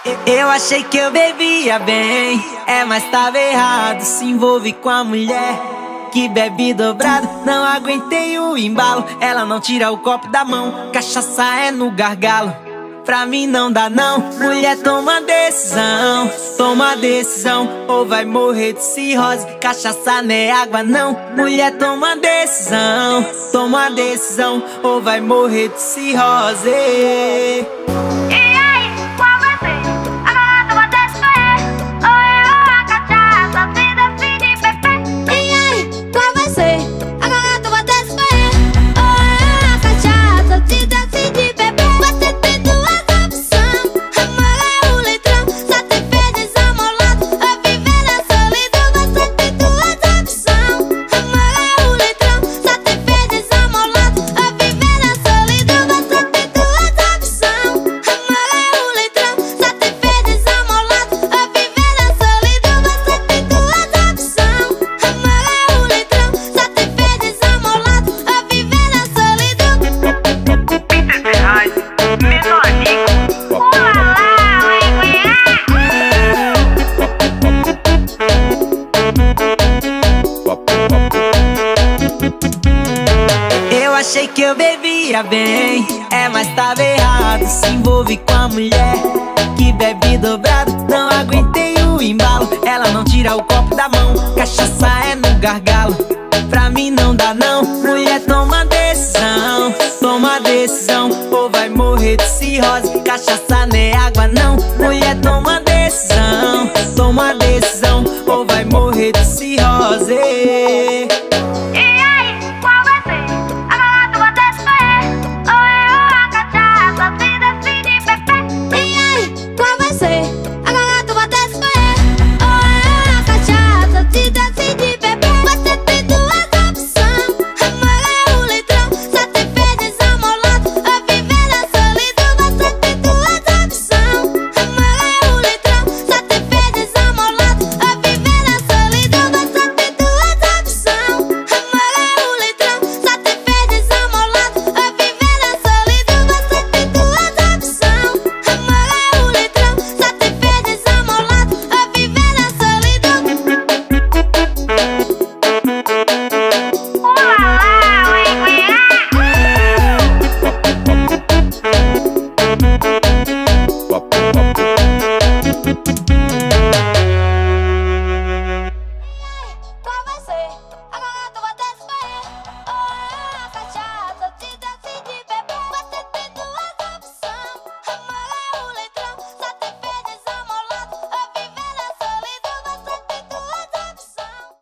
Eu achei que eu bebia bem, mas tava errado. Se envolve com a mulher que bebe dobrado. Não aguentei o embalo, ela não tira o copo da mão. Cachaça é no gargalo, pra mim não dá não. Mulher, toma decisão, ou vai morrer de cirrose. Cachaça não é água não. Mulher, toma decisão, ou vai morrer de cirrose. Eu achei que eu bebia bem, mas tava errado. Se envolve com a mulher que bebe dobrado. Não aguentei o embalo, ela não tira o copo da mão. Cachaça é no gargalo, pra mim não dá não. Mulher, toma decisão, ou vai morrer de cirrose.